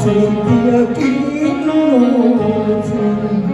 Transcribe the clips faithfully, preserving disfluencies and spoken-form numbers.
随着金路程。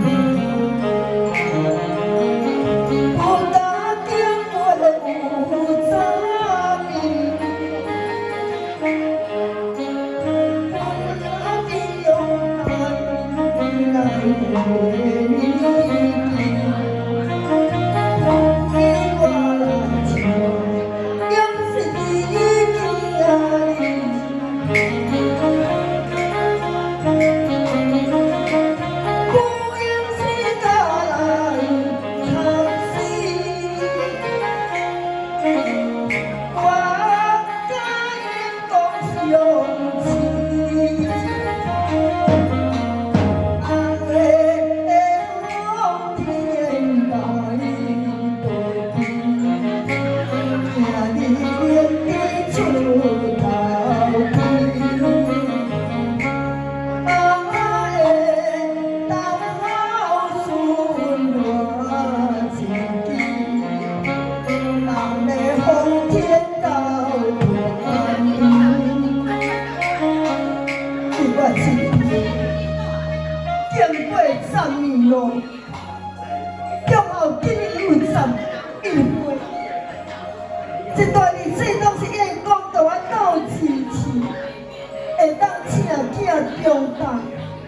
经过十年咯，今后今日有十一岁，这段日子拢是因讲到我斗支持，会当请囝长大。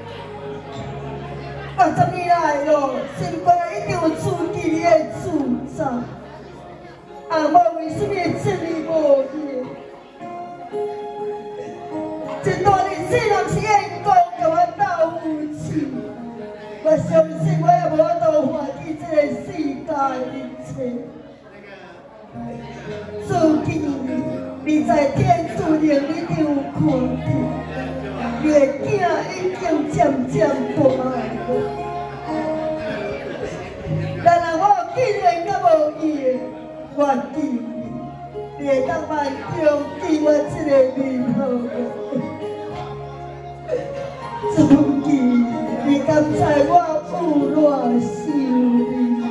八十年来咯，心肝一定有注记你的主张，啊，我为什么这里无去？这段日子若是因讲到我斗有气。 我相信我也无法度怀疑这个世界的一切。自今你在天主灵里头有看到，你的囝已经渐渐大了。然而我竟然阁无伊的愿意，你会当万中给我这个名号。自今。 你刚才我有偌想你，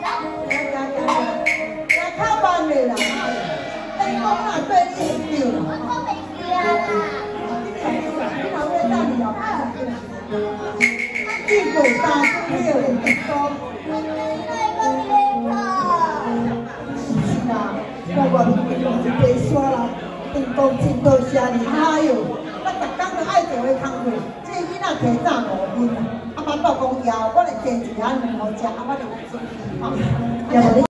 也较慢的啦，你讲哪对你对啦？我袂记啊啦。你头尾等你哦。你过三岁了，你讲。我最是啦，我我是白刷啦，电工真多谢你，哎哟，我逐工都爱做伙工课。 提早五分，啊，妈到讲要，我来煎一下两好食，啊，我就有准备。